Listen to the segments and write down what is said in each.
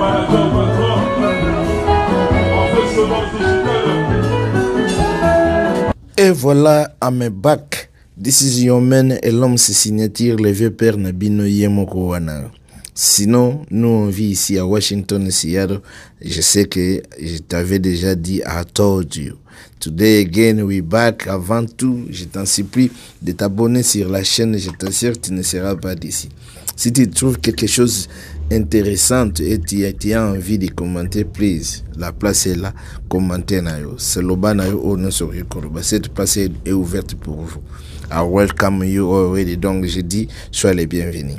Et voilà, à mes bacs. This is your man et l'homme c'est signature le vieux père Nabino Yemoko Wana. Sinon, nous on vit ici à Washington, Seattle. Je sais que je t'avais déjà dit, I told you. Today again, we back. Avant tout, je t'en supplie de t'abonner sur la chaîne. Je t'assure que tu ne seras pas d'ici. Si tu trouves quelque chose d'intéressant et tu as envie de commenter, please, la place est là. Commentez nayo. C'est le bas nayo au nom sur Koroba. Cette place est ouverte pour vous. I welcome you already. Donc, je dis, soyez les bienvenus.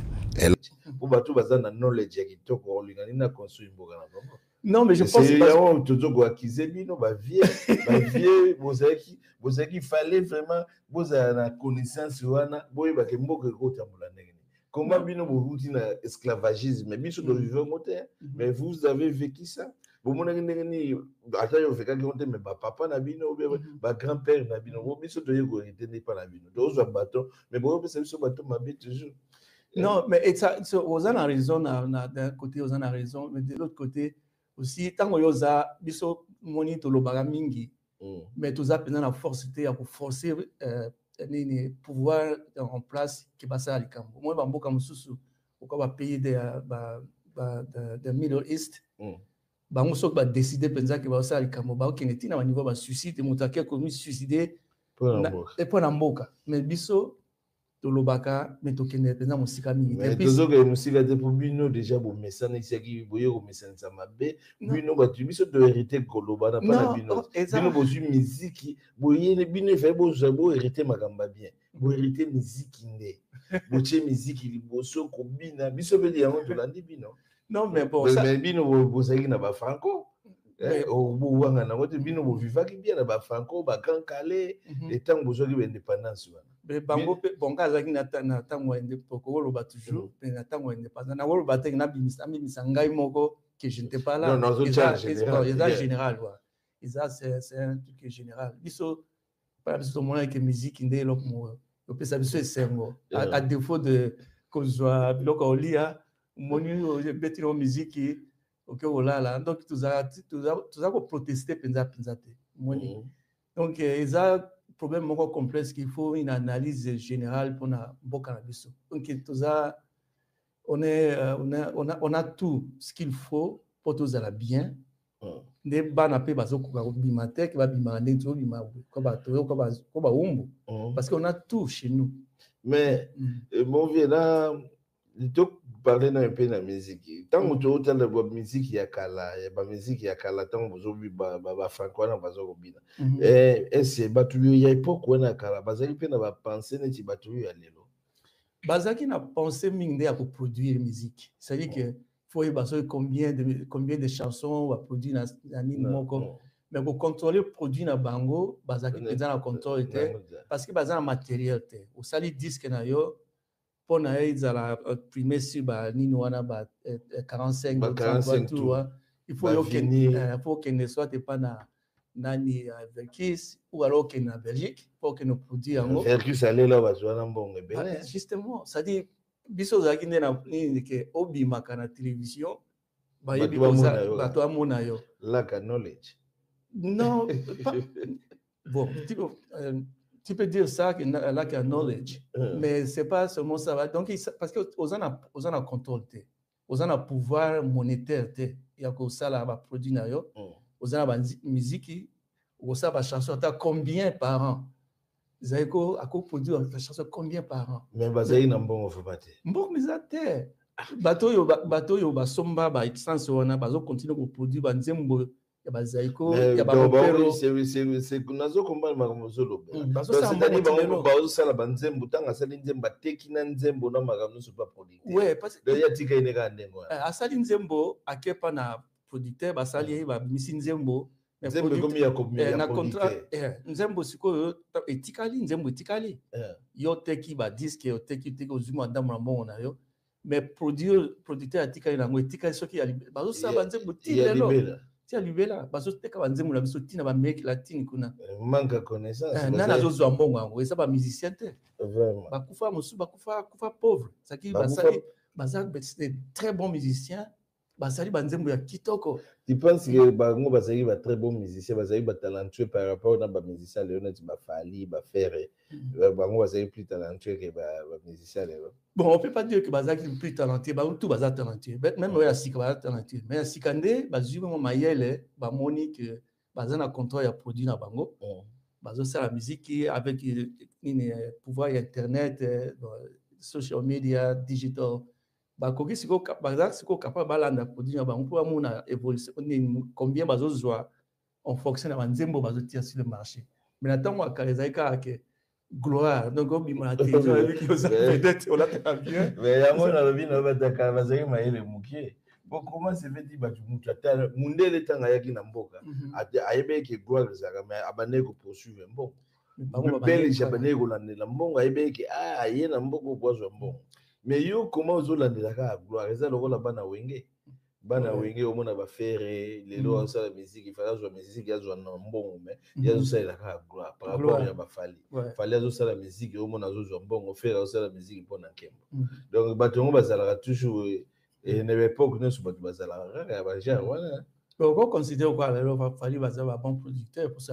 Non, mais je pense que il fallait vraiment la connaissance comment bien vous esclavagisme mais vous avez vécu ça. Papa na bino ba grand-père na bino biso to yego était pas na bino dozo bateau mais bon ça biso bateau mabe toujours. Non, mais ça aux a raison d'un côté aux a raison mais de l'autre côté aussi tant que yoza biso moni to lobara mingi mais tous a pendant la force c'était à forcer ni pouvoir en place qui passe à likambo moi bamboka mususu pourquoi ba payer de Middle East bango sok ba décider penza que ba ça likambo ba okene tina ba niveau ba suicide mutake ko mi suicider pour na mboka mais biso to lobaka mais to kene penza musika mingi mais tozo ke musika te pour bino déjà bo mesana isaki boyo ko mesana ça mabe bino ba tu biso de hériter koloba na pas na bino bino bo su musique boyene bino fait bo hériter makamba bien bo hériter musique ndé bo che musique liboso ko bina biso be yango to landi bino. Non mais bon ça mais bino bo saki na ba franco au bouwanga na wote bino bo vivaki bien na ba franco ba kankale et tant bo soki indépendance mais bango pe bonga azaki na tango indépendance ko loba toujours mais na tango indépendance na loba te na bimisa ngai moko que je n'étais pas là. Non c'est général ouais c'est un truc général biso pas biso mona que musique ndé lo mo yo pesa biso esengo à défaut de ko zwa biloko olia moni beti no musique ok olala donc tous a ko protester penza te moni donc eza problème moko complexe qu'il faut une analyse générale pour na boka na biso donc on a tout ce qu'il faut pour tous aller bien ne bana pe bazo ko bima te ba bima ndé to bima ko ba umbu parce qu'on a tout chez nous mais mon vieux là tu parler un peu de la musique tant que tu as la musique ya kala ya ba musique ya kala tant bozo bi ba franco na bazo ko bina c'est batu ya époque na kala bazaki pe na ba penser neti batu ya lelo bazaki na penser minde ya ko produire musique c'est à dire que faut y baso combien de chansons va produire na nini moko mais pour contrôler produit na bango bazaki pe na contrôle était parce que bazana matériel te au sali disque na yo pour na ezala primer sur ba nini wana ba 45 tout il faut que ne soit pas na nani Verkis ou alors que na Belgique pour que nous produire en Verkis aller là ba zwana mbongo justement ça dit biso zaki na nini ke obimaka na télévision ba yebi ko ça ba to amona yo lack of knowledge non pas bon tu peux dire ça que lack of knowledge mais c'est pas seulement ça donc parce que aux en contrôle aux en pouvoir monétaire il y a que ça là va produire na yo aux en musique ou ça va chanson à combien par an Zaiko a produire la chanson combien par an mais bazai na mbongo faut pas mbongo misate bato yo ba somba ba essence wana bazo continuer ko produire ba nzembo ya bazaiko ya ba opero c'est nazo combattre makamozolo bazo sala ba nzembo tanga sala nzembo teki na nzembo na makamno so pas producteur ouais parce que ya tika ineka ndengo asali nzembo akepa na producteur basali ba misi nzembo nzembo komi ya na contrat nzembo sikoyo etikali nzembo etikali yo teki ba disque yo teki ozuma ndamu na mbongo na yo mais producteur atikali nango etikali soki bazo sala nzembo tilelo tia libela bazo teka ba nzembo na biso tina ba mec latine kuna manque connaissance nana zo zo mbongo yango eza ba musicien te vraiment bakufa musu bakufa pauvre saki basali bazak c'est très bon musicien basali banzembo ya kitoko. Tu penses que bango basali ba très bon musicien, basali ba talentueux par rapport na ba musicien Léon tu ba Fali, ba Ferré. Bango basali plus talentueux que ba musicien Léon. Bon, on peut pas dire que basali plus talentueux, ba tout basali talentueux. Même ouais asika basali talentueux. Mais asika nde bazui mo mayele ba moni que bazana contrôle ya produit na bango. Bazo ça la musique avec une pouvoir internet, social media, digital. Bakoki siko bazak siko capable balanda produit na bango pour amona évolution combien bazo zoa en fonction de banzembo bazo tirer sur le marché. Mais attends moi karezaika que gloire donc on bimona télévision avec nos peut-être on l'a très bien. Mais ya mona lobi na bataka bazaki mayele mukie. Bon, comment se fait-il que mutu atala mundele tanga yaki na mboka ayebe ke gloire zaka mais abane ko poursuivre mbongo. Belle japonais ko landela mbongo ayebe ke aye na mboko bozwa mbongo. Mais yo comment ozolandela ka gloire eza lokola bana wenge au mona ba Ferré lelo ça la musique il fallait jouer musique ya zo na mbongo mais ya zo ça la ka gloire par rapport ya ba Fali fallait zo ça la musique au mona zo zo mbongo Ferré ça la musique pour na kembo. Donc batongo bazala toujours et à l'époque nous sommes bazala ya ba genre voilà. On considère quoi alors Fali bazala bon producteur pour ça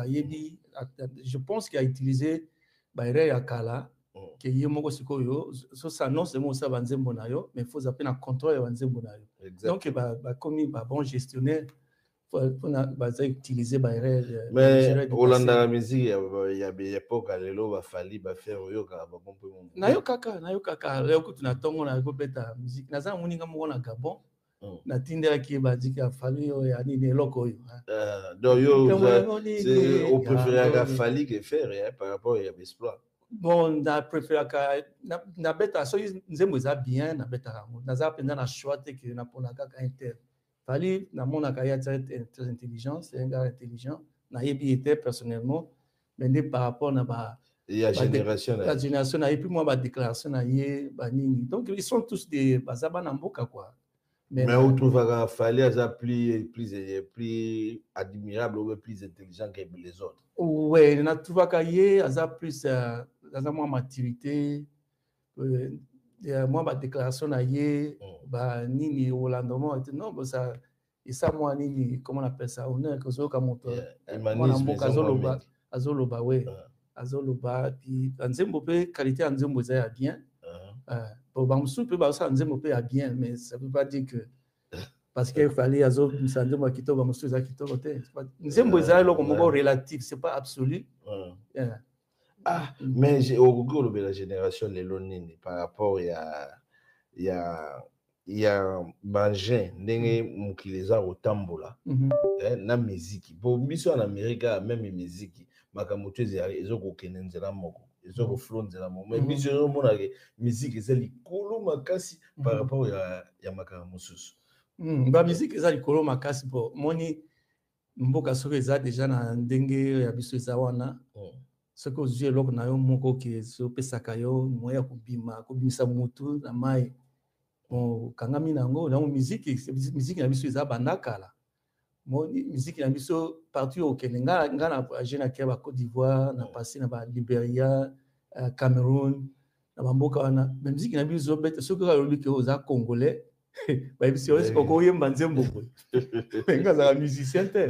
je pense qu'il a utilisé Baire ya Kala que yemoko sikoyo so ça non c'est moi ça banzembo na yo mais faut appeler un contrôle banzembo na yo donc ba comme ba bon gestionnaire faut utiliser Baire mais Hollanda la musique il y a époque lelo ba Fali ba faire yo ka ba bon peu na yo kaka leo kutuna tongo na ko beta musique na za muninga mo na Gabon na tindela ki ba dika Fali yo ya nini loko yo donc yo c'est au préféré ka Fali que faire par rapport à Besploit. Bon, na préféré na beta so nzembo za bien na beta rango na za penda na choix te que na pona kaka inter Fali na mona kaya très intelligent c'est un gars intelligent na yebi était personnellement mais par rapport na ba la génération et puis moi ba déclaration na ye ba nini donc ils sont tous des bazaba na mboka quoi. Mais on trouve que Fali a plus admirable ou plus intelligent que les autres. Oui, on trouve qu'il a plus moins maturité, moins de déclaration à yé, nini Hollandement non ça et ça moi nini comment on appelle ça on est que zo ka moto azoloba ouais azoloba puis nzembo pe qualité nzembo za bien. Pour Bamsou peut ça nzembo pe bien mais ça veut pas dire que parce qu'il fallait azo nzembo kito Bamsou za kito côté nzembo za lo comme relatif c'est pas absolu. Mais au goût de la génération les lonini par rapport il y a Bangin ndenge mukileza otambola na musique pour biso en Amérique même musique makamoto ezoko kenenzela moko ezoko flonzela moko mais biso mona ke musique ezali kolo makasi par rapport ya makamo susu ba musique ezali kolo makasi po moni mboka soko eza déjà na ndenge ya biso eza wana soko ozwi eloko na yo moko ke ezopesaka yo moya kobimisa mutu na mai kangami nango na musique na biso eza bandakala musique na biso partout au Kenya nga na jeune ki ba Côte d'Ivoire na passé na ba Libéria Cameroun na bamboka wana musique na biso bête soko ka lobi ke oza congolais ba biso est ko yemba nzembo ko nga za musicien te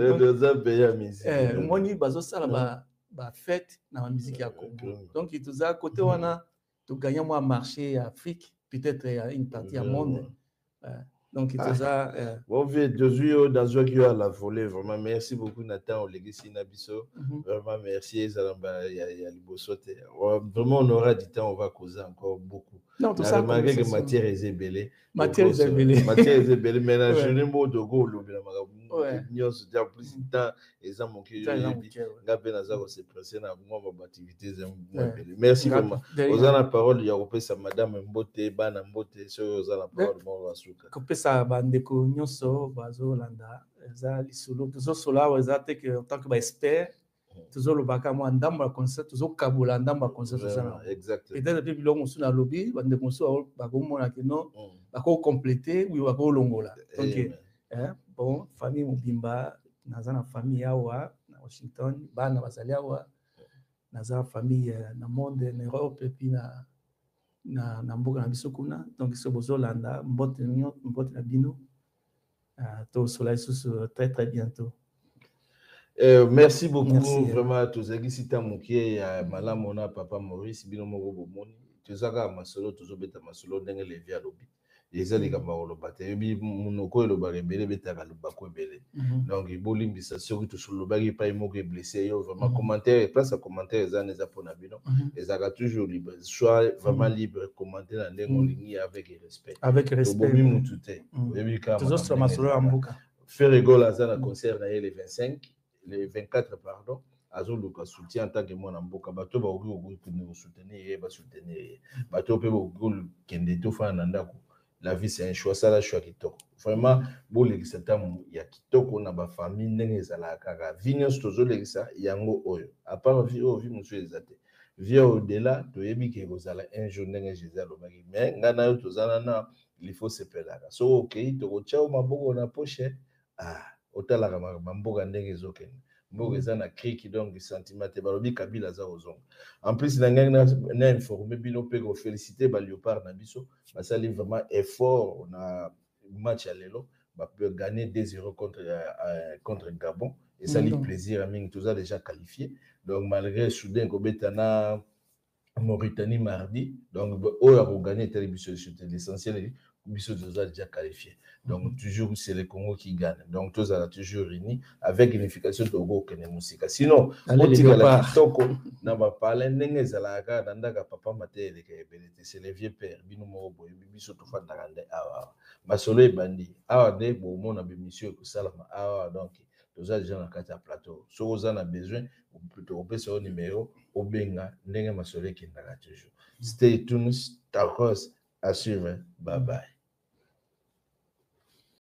moni bazo sala ba fête na musique ya Congo donc il tous à côté wana to gagner moi marché Afrique peut-être une partie du monde. Donc, il a. Bon, je dans ce qui a la volée, vraiment, merci beaucoup, Nathan, au Legacy Nabiso. Vraiment, merci, Zalamba, Yalibosote. Vraiment, on aura du temps, on va causer encore beaucoup. Non, tout ça. Malgré que matière est ébellée. Matière est ébellée. Matière est ébellée, mais là, je n'ai pas de go, le bien, c'est plus de temps, et ça, mon cœur, c'est pressé, moi, ma activité, merci vraiment. Vous avez la parole, il y a repris Madame Mbote, Bana Mbote, sur vous avez la parole, mon Rasuka. Kopesa bandeko nyonso bazolanda eza lisolo tozosola eza te que en tant que expert tozolobaka mwa ndambo ya concert tozokabula ndambo ya concert tozana peut-être depuis biloko mosusu na lobby bandeko mosusu bakomona ke non bakocompléter ou bakolongola donc bon famille mobimba naza na famille awa na Washington bana bazali awa naza famille na monde na Europe et puis na mboka na biso kuna donc so bozolanda mbote na bino Au soleil très très bientôt. Merci beaucoup. Merci, vraiment tozaki sita mokie ya malamu na papa Maurice bino moko bomoni tozaka masolo tozobeta masolo ndenge levi alobi eza likambo koloba te yebi monoko elobaka ebele betaka lobako ebele donc ebolimbisa soki tosolobaki epai moko eblesse yo vraiment commentaire place ya commentaire eza na eza mpona bino ezalaka toujours libre soit vraiment libre commenter na ndenge olingi avec respect tobomi mutu te oyebi kaka masolo ya mboka Ferrigol aza na concert na ye le 25 le 24 pardon azoluka soutien en tant que mwana mboka bato bakoki soutenir ye basoutenir ye bato mpe bakoki kende tofana na ndako la vie c'est un choix sala choix kitoko vraiment bolekisa ntango ya kitoko na bafamille ndenge ezalaka kaka vi nyonso tozolekisa yango oyo apart vi oyo vi mosusu eza te vi au-delà toyebi ke kozala un jour ndenge jésus alobaki mais ngai na yo tozala na il faut sepelaka soki okei tokotia maboko na poche otalaka mboka ndenge ezokende mboka eza na kriki donc sentiment te balobi kabila aza kozonga en plus na ngai na informe bino mpe kofélicité baleopard na biso basali vraiment effort na match ya lelo bape gagner 2-0 contre Gabon esali plaisir mingi toza déjà qualifié donc malgré soudain kobeta na Mauritanie mardi donc oyo akogagner etali biso l'essentiel biso toza déjà qualifié donc toujours c'est le Congo qui gagne donc tous à toujours unis avec unification togo kene musika sinon otikala kitoko na ba parler ndenge ezalaka na ndaka papa matele ke belete c'est le vieux père bino moko boye biso tofandaka nde awa masolo ebandi awa de bo mona be mission ko salama awa donc toza déjà na kati ya plateau so oza na besoin plutôt opesa au numéro obenga ndenge masolo ekendaka toujours stay tuned Star Cross à suivre bye bye.